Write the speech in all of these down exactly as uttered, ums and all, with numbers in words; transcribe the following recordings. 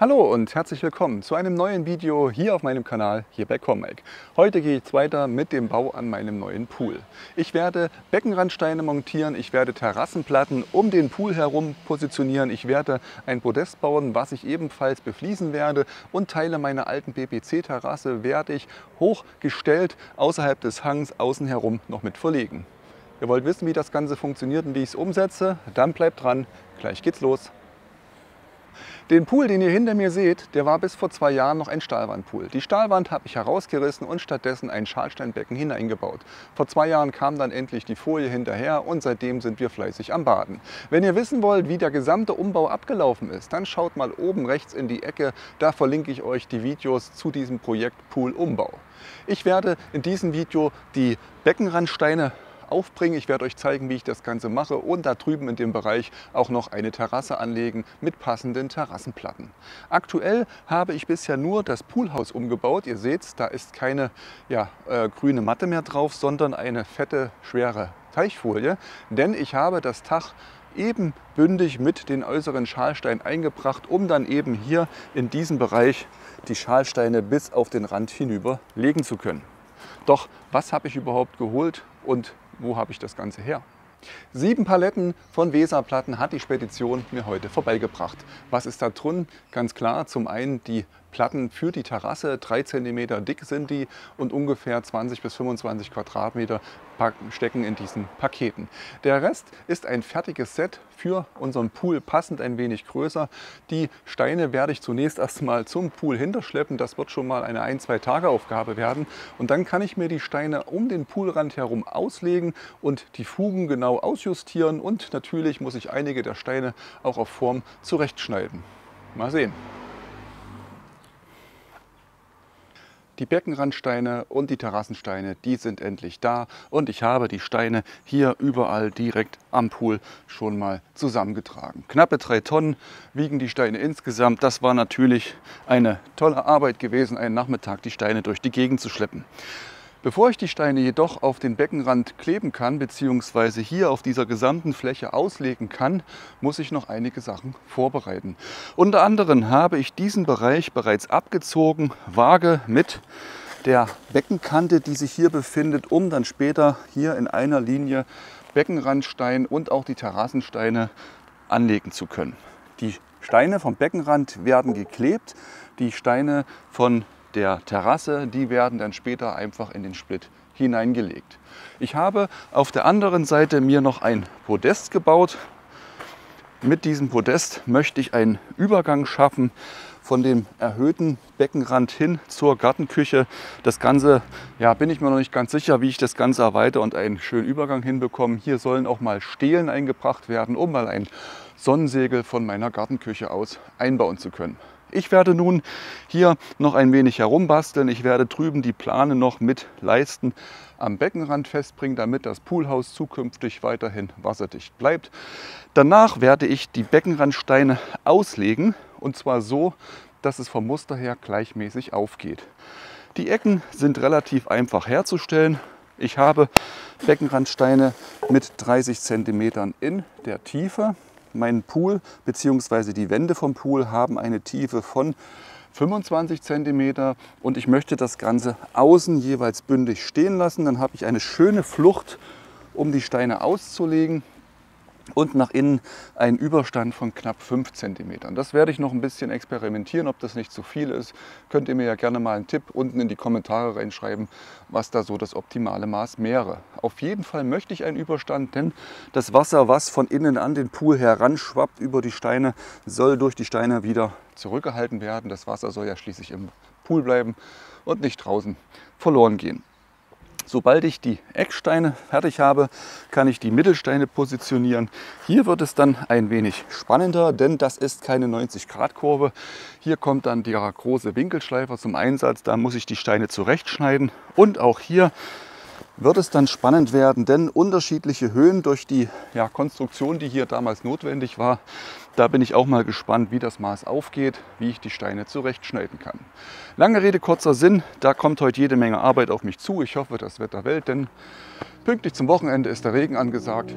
Hallo und herzlich willkommen zu einem neuen Video hier auf meinem Kanal, hier bei Cormac. Heute geht es weiter mit dem Bau an meinem neuen Pool. Ich werde Beckenrandsteine montieren, ich werde Terrassenplatten um den Pool herum positionieren, ich werde ein Podest bauen, was ich ebenfalls befließen werde, und Teile meiner alten P V C-Terrasse werde ich hochgestellt außerhalb des Hangs außen herum noch mit verlegen. Ihr wollt wissen, wie das Ganze funktioniert und wie ich es umsetze? Dann bleibt dran, gleich geht's los. Den Pool, den ihr hinter mir seht, der war bis vor zwei Jahren noch ein Stahlwandpool. Die Stahlwand habe ich herausgerissen und stattdessen ein Schornsteinbecken hineingebaut. Vor zwei Jahren kam dann endlich die Folie hinterher und seitdem sind wir fleißig am Baden. Wenn ihr wissen wollt, wie der gesamte Umbau abgelaufen ist, dann schaut mal oben rechts in die Ecke, da verlinke ich euch die Videos zu diesem Projekt Pool Umbau. Ich werde in diesem Video die Beckenrandsteine aufbringen. Ich werde euch zeigen, wie ich das Ganze mache, und da drüben in dem Bereich auch noch eine Terrasse anlegen mit passenden Terrassenplatten. Aktuell habe ich bisher nur das Poolhaus umgebaut. Ihr seht, da ist keine ja, äh, grüne Matte mehr drauf, sondern eine fette, schwere Teichfolie, denn ich habe das Dach eben bündig mit den äußeren Schalsteinen eingebracht, um dann eben hier in diesem Bereich die Schalsteine bis auf den Rand hinüber legen zu können. Doch was habe ich überhaupt geholt und wo habe ich das Ganze her? Sieben Paletten von Weserplatten hat die Spedition mir heute vorbeigebracht. Was ist da drin? Ganz klar, zum einen die Platten für die Terrasse, drei Zentimeter dick sind die und ungefähr zwanzig bis fünfundzwanzig Quadratmeter stecken in diesen Paketen. Der Rest ist ein fertiges Set für unseren Pool, passend ein wenig größer. Die Steine werde ich zunächst erstmal zum Pool hinterschleppen. Das wird schon mal eine ein-, zwei Tage Aufgabe werden. Und dann kann ich mir die Steine um den Poolrand herum auslegen und die Fugen genau ausjustieren. Und natürlich muss ich einige der Steine auch auf Form zurechtschneiden. Mal sehen. Die Beckenrandsteine und die Terrassensteine, die sind endlich da, und ich habe die Steine hier überall direkt am Pool schon mal zusammengetragen. Knappe drei Tonnen wiegen die Steine insgesamt. Das war natürlich eine tolle Arbeit gewesen, einen Nachmittag die Steine durch die Gegend zu schleppen. Bevor ich die Steine jedoch auf den Beckenrand kleben kann bzw. hier auf dieser gesamten Fläche auslegen kann, muss ich noch einige Sachen vorbereiten. Unter anderem habe ich diesen Bereich bereits abgezogen, vage mit der Beckenkante, die sich hier befindet, um dann später hier in einer Linie Beckenrandstein und auch die Terrassensteine anlegen zu können. Die Steine vom Beckenrand werden geklebt, die Steine von der Terrasse, die werden dann später einfach in den Split hineingelegt. Ich habe auf der anderen Seite mir noch ein Podest gebaut. Mit diesem Podest möchte ich einen Übergang schaffen von dem erhöhten Beckenrand hin zur Gartenküche. Das Ganze, ja, bin ich mir noch nicht ganz sicher, wie ich das Ganze erweitere und einen schönen Übergang hinbekomme. Hier sollen auch mal Stelen eingebracht werden, um mal ein Sonnensegel von meiner Gartenküche aus einbauen zu können. Ich werde nun hier noch ein wenig herumbasteln. Ich werde drüben die Plane noch mit Leisten am Beckenrand festbringen, damit das Poolhaus zukünftig weiterhin wasserdicht bleibt. Danach werde ich die Beckenrandsteine auslegen, und zwar so, dass es vom Muster her gleichmäßig aufgeht. Die Ecken sind relativ einfach herzustellen. Ich habe Beckenrandsteine mit dreißig Zentimetern in der Tiefe. Mein Pool bzw. die Wände vom Pool haben eine Tiefe von fünfundzwanzig Zentimeter und ich möchte das Ganze außen jeweils bündig stehen lassen. Dann habe ich eine schöne Flucht, um die Steine auszulegen, und nach innen einen Überstand von knapp fünf Zentimetern. Das werde ich noch ein bisschen experimentieren, ob das nicht zu viel ist. Könnt ihr mir ja gerne mal einen Tipp unten in die Kommentare reinschreiben, was da so das optimale Maß wäre. Auf jeden Fall möchte ich einen Überstand, denn das Wasser, was von innen an den Pool heranschwappt über die Steine, soll durch die Steine wieder zurückgehalten werden. Das Wasser soll ja schließlich im Pool bleiben und nicht draußen verloren gehen. Sobald ich die Ecksteine fertig habe, kann ich die Mittelsteine positionieren. Hier wird es dann ein wenig spannender, denn das ist keine neunzig Grad Kurve. Hier kommt dann der große Winkelschleifer zum Einsatz. Da muss ich die Steine zurechtschneiden, und auch hier wird es dann spannend werden, denn unterschiedliche Höhen durch die ja, Konstruktion, die hier damals notwendig war. Da bin ich auch mal gespannt, wie das Maß aufgeht, wie ich die Steine zurechtschneiden kann. Lange Rede, kurzer Sinn, da kommt heute jede Menge Arbeit auf mich zu. Ich hoffe, das Wetter hält, denn pünktlich zum Wochenende ist der Regen angesagt.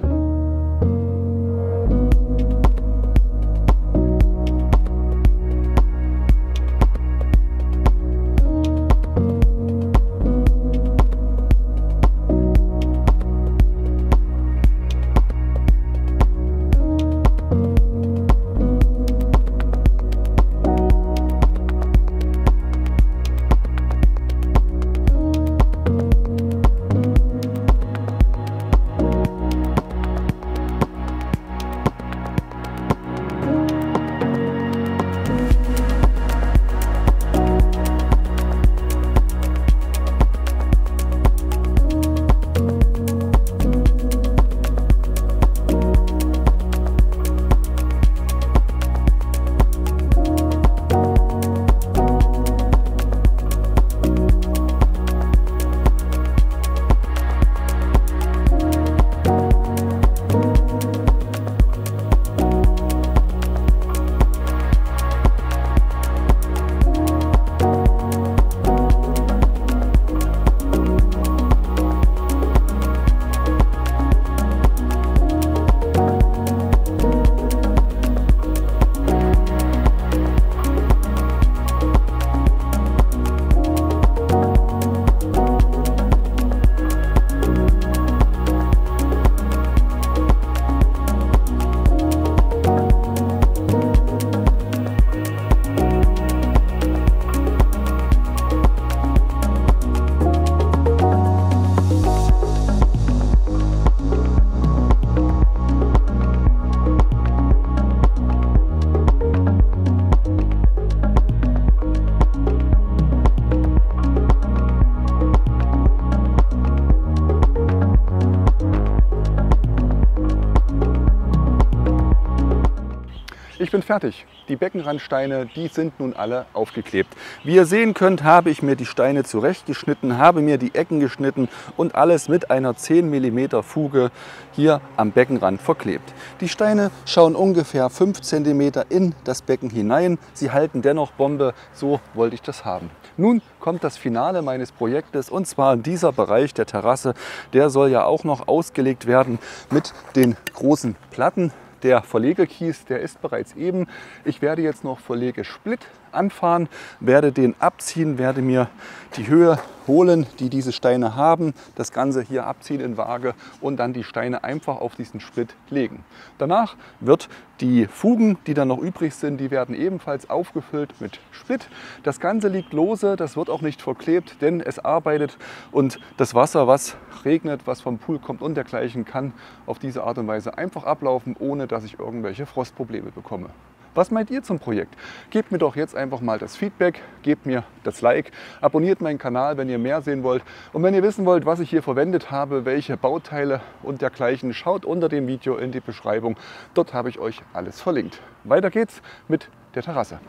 Ich bin fertig. Die Beckenrandsteine, die sind nun alle aufgeklebt. Wie ihr sehen könnt, habe ich mir die Steine zurechtgeschnitten, habe mir die Ecken geschnitten und alles mit einer zehn Millimeter Fuge hier am Beckenrand verklebt. Die Steine schauen ungefähr fünf Zentimeter in das Becken hinein. Sie halten dennoch Bombe, so wollte ich das haben. Nun kommt das Finale meines Projektes, und zwar dieser Bereich der Terrasse. Der soll ja auch noch ausgelegt werden mit den großen Platten. Der Verlegekies, der ist bereits eben. Ich werde jetzt noch Verlegesplit anfahren, werde den abziehen, werde mir die Höhe holen, die diese Steine haben, das Ganze hier abziehen in Waage und dann die Steine einfach auf diesen Split legen. Danach wird die Fugen, die dann noch übrig sind, die werden ebenfalls aufgefüllt mit Split. Das Ganze liegt lose, das wird auch nicht verklebt, denn es arbeitet und das Wasser, was regnet, was vom Pool kommt und dergleichen, kann auf diese Art und Weise einfach ablaufen, ohne dass ich irgendwelche Frostprobleme bekomme. Was meint ihr zum Projekt? Gebt mir doch jetzt einfach mal das Feedback, gebt mir das Like, abonniert meinen Kanal, wenn ihr mehr sehen wollt. Und wenn ihr wissen wollt, was ich hier verwendet habe, welche Bauteile und dergleichen, schaut unter dem Video in die Beschreibung. Dort habe ich euch alles verlinkt. Weiter geht's mit der Terrasse.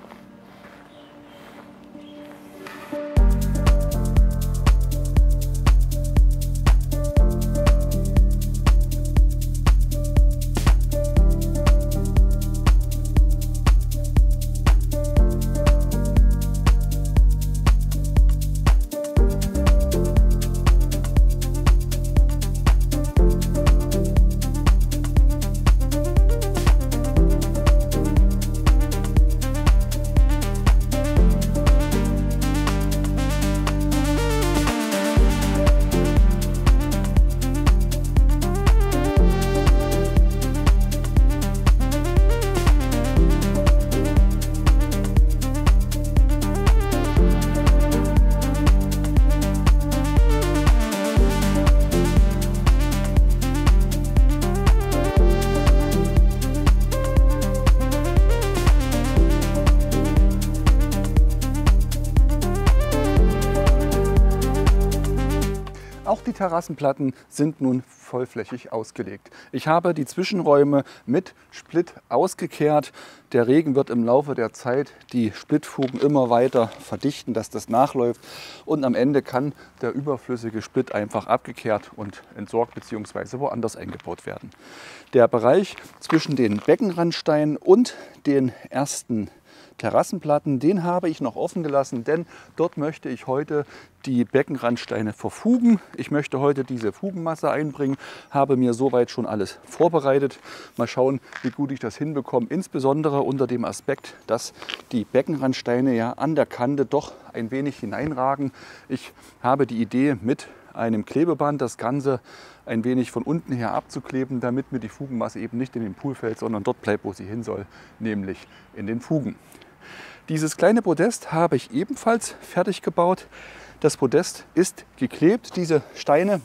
Auch die Terrassenplatten sind nun vollflächig ausgelegt. Ich habe die Zwischenräume mit Split ausgekehrt. Der Regen wird im Laufe der Zeit die Splitfugen immer weiter verdichten, dass das nachläuft. Und am Ende kann der überflüssige Split einfach abgekehrt und entsorgt bzw. woanders eingebaut werden. Der Bereich zwischen den Beckenrandsteinen und den ersten Terrassenplatten, den habe ich noch offen gelassen, denn dort möchte ich heute die Beckenrandsteine verfugen. Ich möchte heute diese Fugenmasse einbringen, habe mir soweit schon alles vorbereitet. Mal schauen, wie gut ich das hinbekomme, insbesondere unter dem Aspekt, dass die Beckenrandsteine ja an der Kante doch ein wenig hineinragen. Ich habe die Idee, mit einem Klebeband das Ganze ein wenig von unten her abzukleben, damit mir die Fugenmasse eben nicht in den Pool fällt, sondern dort bleibt, wo sie hin soll, nämlich in den Fugen. Dieses kleine Podest habe ich ebenfalls fertig gebaut. Das Podest ist geklebt. Diese Steine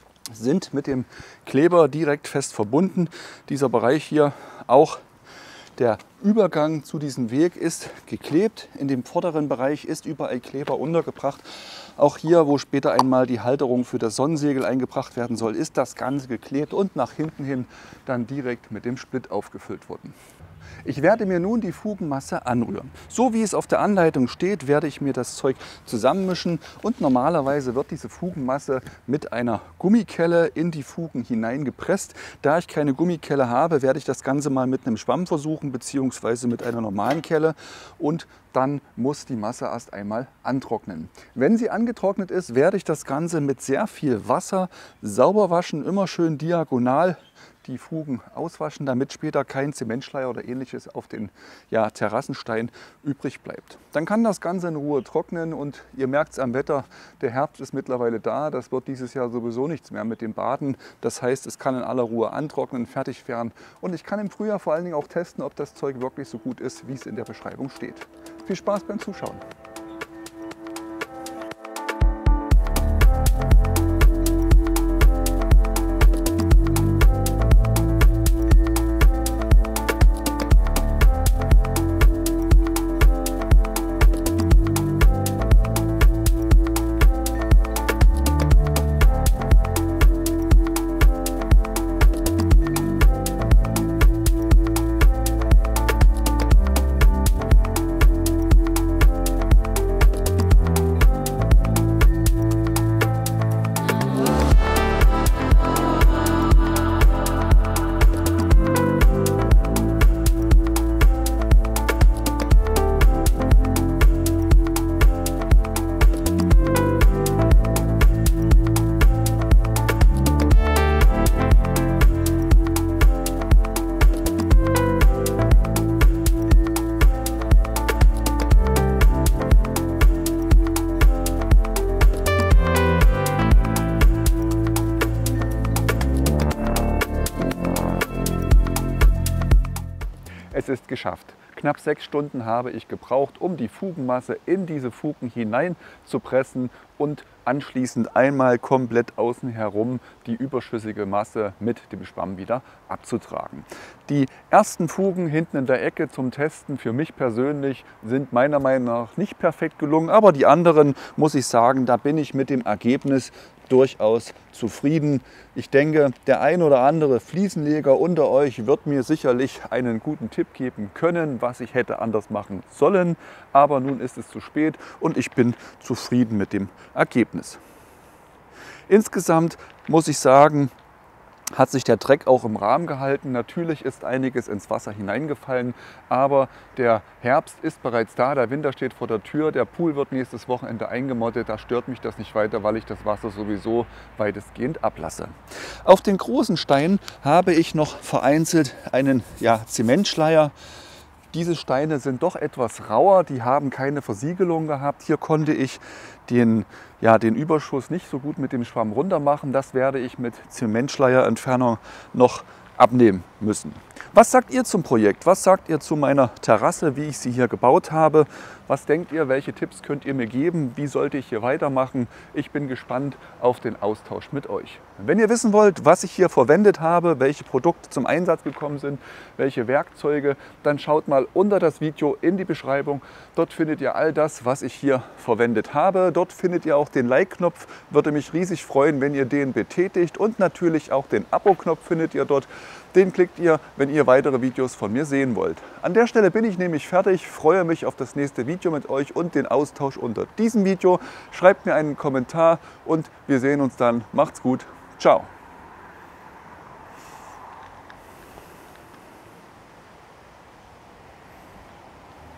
sind mit dem Kleber direkt fest verbunden. Dieser Bereich hier, auch der Übergang zu diesem Weg, ist geklebt. In dem vorderen Bereich ist überall Kleber untergebracht. Auch hier, wo später einmal die Halterung für das Sonnensegel eingebracht werden soll, ist das Ganze geklebt und nach hinten hin dann direkt mit dem Split aufgefüllt worden. Ich werde mir nun die Fugenmasse anrühren. So wie es auf der Anleitung steht, werde ich mir das Zeug zusammenmischen und normalerweise wird diese Fugenmasse mit einer Gummikelle in die Fugen hineingepresst. Da ich keine Gummikelle habe, werde ich das Ganze mal mit einem Schwamm versuchen bzw. mit einer normalen Kelle, und dann muss die Masse erst einmal antrocknen. Wenn sie angetrocknet ist, werde ich das Ganze mit sehr viel Wasser sauber waschen, immer schön diagonal die Fugen auswaschen, damit später kein Zementschleier oder ähnliches auf den ja, Terrassenstein übrig bleibt. Dann kann das Ganze in Ruhe trocknen und ihr merkt es am Wetter, der Herbst ist mittlerweile da, das wird dieses Jahr sowieso nichts mehr mit dem Baden. Das heißt, es kann in aller Ruhe antrocknen, fertig werden, und ich kann im Frühjahr vor allen Dingen auch testen, ob das Zeug wirklich so gut ist, wie es in der Beschreibung steht. Viel Spaß beim Zuschauen! Es ist geschafft. Knapp sechs Stunden habe ich gebraucht, um die Fugenmasse in diese Fugen hinein zu pressen und anschließend einmal komplett außen herum die überschüssige Masse mit dem Schwamm wieder abzutragen. Die ersten Fugen hinten in der Ecke zum Testen für mich persönlich sind meiner Meinung nach nicht perfekt gelungen, aber die anderen, muss ich sagen, da bin ich mit dem Ergebnis durchaus zufrieden. Ich denke, der ein oder andere Fliesenleger unter euch wird mir sicherlich einen guten Tipp geben können, was ich hätte anders machen sollen. Aber nun ist es zu spät und ich bin zufrieden mit dem Ergebnis. Insgesamt muss ich sagen, hat sich der Dreck auch im Rahmen gehalten. Natürlich ist einiges ins Wasser hineingefallen, aber der Herbst ist bereits da, der Winter steht vor der Tür, der Pool wird nächstes Wochenende eingemottet, da stört mich das nicht weiter, weil ich das Wasser sowieso weitestgehend ablasse. Auf den großen Steinen habe ich noch vereinzelt einen ja, Zementschleier. Diese Steine sind doch etwas rauer, die haben keine Versiegelung gehabt. Hier konnte ich den, ja, den Überschuss nicht so gut mit dem Schwamm runter machen. Das werde ich mit Zementschleierentfernung noch abnehmen müssen. Was sagt ihr zum Projekt? Was sagt ihr zu meiner Terrasse, wie ich sie hier gebaut habe? Was denkt ihr, welche Tipps könnt ihr mir geben? Wie sollte ich hier weitermachen? Ich bin gespannt auf den Austausch mit euch. Wenn ihr wissen wollt, was ich hier verwendet habe, welche Produkte zum Einsatz gekommen sind, welche Werkzeuge, dann schaut mal unter das Video in die Beschreibung. Dort findet ihr all das, was ich hier verwendet habe. Dort findet ihr auch den Like-Knopf. Würde mich riesig freuen, wenn ihr den betätigt. Und natürlich auch den Abo-Knopf findet ihr dort. Den klickt ihr, wenn ihr weitere Videos von mir sehen wollt. An der Stelle bin ich nämlich fertig, freue mich auf das nächste Video mit euch und den Austausch unter diesem Video. Schreibt mir einen Kommentar und wir sehen uns dann. Macht's gut. Ciao.